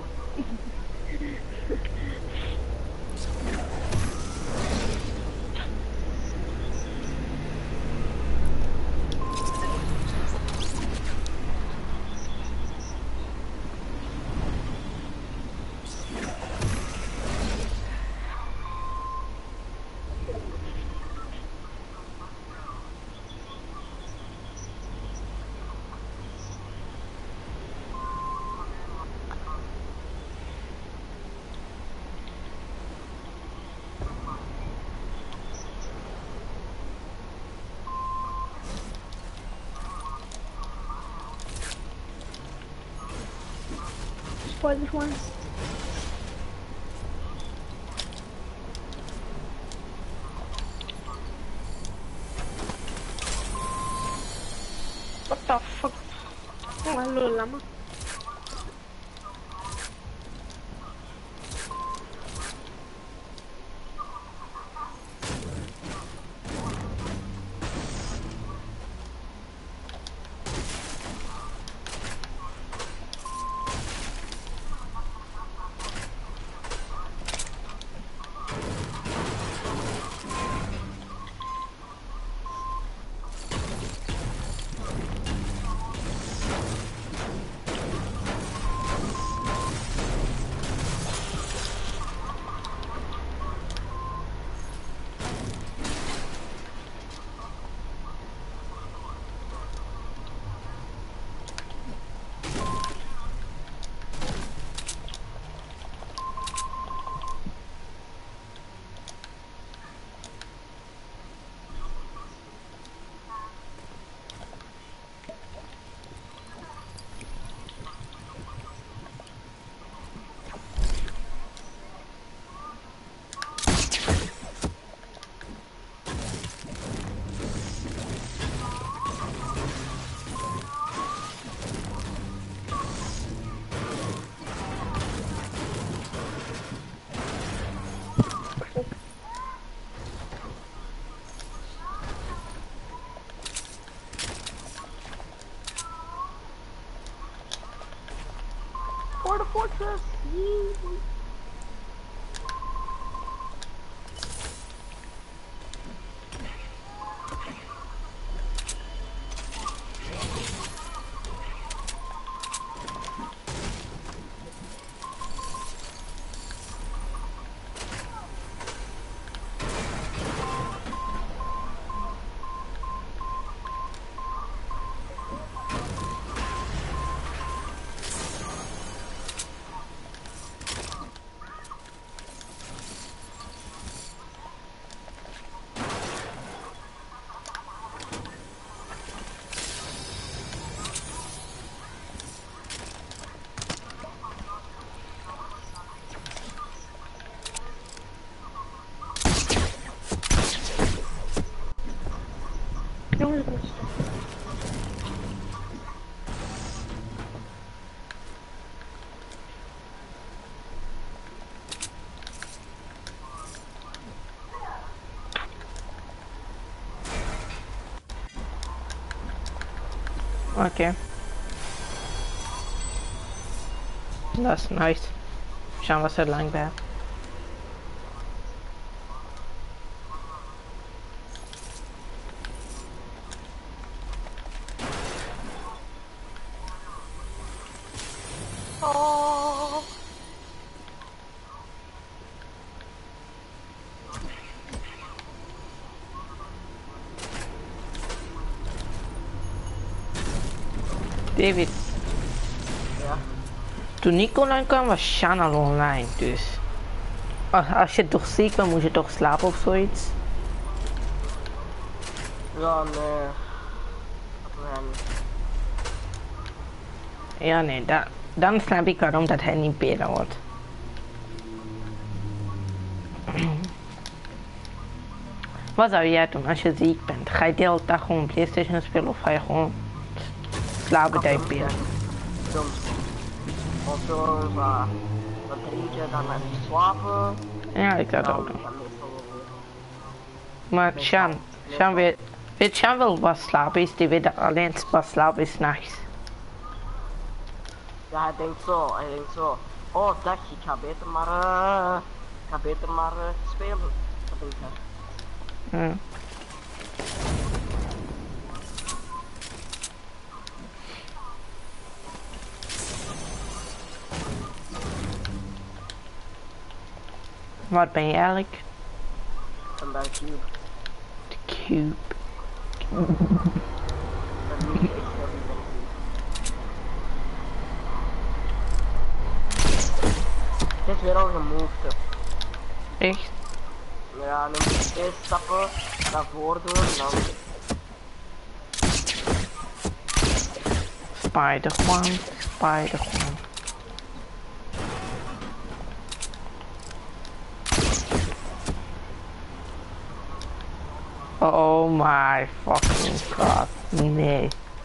Spoil this one. What the fuck? Malu lama. Jongens, dat is... Oké. Dat is nice. Sean was er lang bij. Oh. David. Ja. Toen ik online kwam was Sean al online, dus... Als je toch ziek bent, moet je toch slapen of zoiets? Ja, nee. Dat wij niet. Ja, nee, dan snap ik waarom dat hij niet beter wordt. Wat zou jij doen als je ziek bent? Ga je de hele dag gewoon PlayStation spelen of ga je gewoon slapen tijd spelen? Soms. Of zo, wat drinken, dan even slapen. Ja, ik zou dat ook doen. Dan meestal wel weer. Maar Sean weet Sean wel wat slapen is, die weet dat alleen wat slapen is nachts. Ja, hij denkt zo. Oh, dag, ik ga beter maar spelen. Dat denk ik. Ja. Wat ben je eigenlijk? En bij Cube. De Cube. Dat niet echt heel veel. Het is weer al gemoved. Echt? Ja, dan moet je eerst stappen, daarvoor doen, dan... Spider-Man. Oh my fucking god, nee.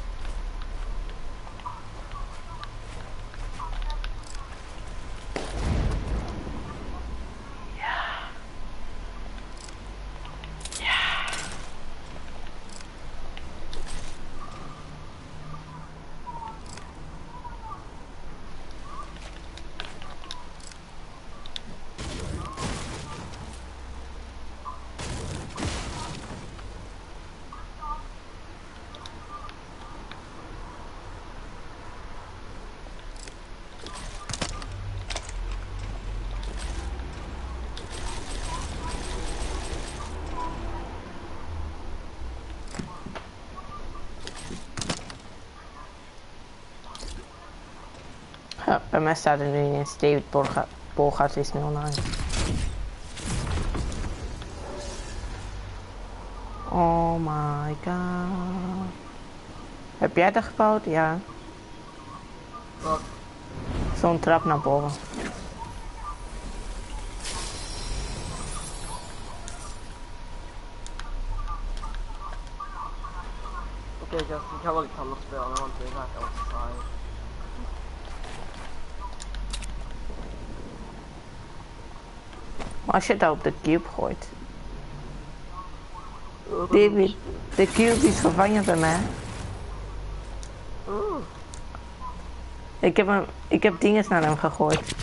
Ja, bij mij staat er nu ineens David Borgaert is nu online. Oh my god. Heb jij dat gebouwd? Ja. Wat? Zo'n trap naar boven. Oké, ik ga wel iets anders spelen, want dit gaat heel saai. Maar als je dat op de cube gooit. David, de cube is vervangen bij mij. Ik heb dingen naar hem gegooid.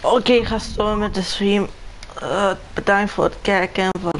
Oké, ga stoppen met de stream. Bedankt voor het kijken en voor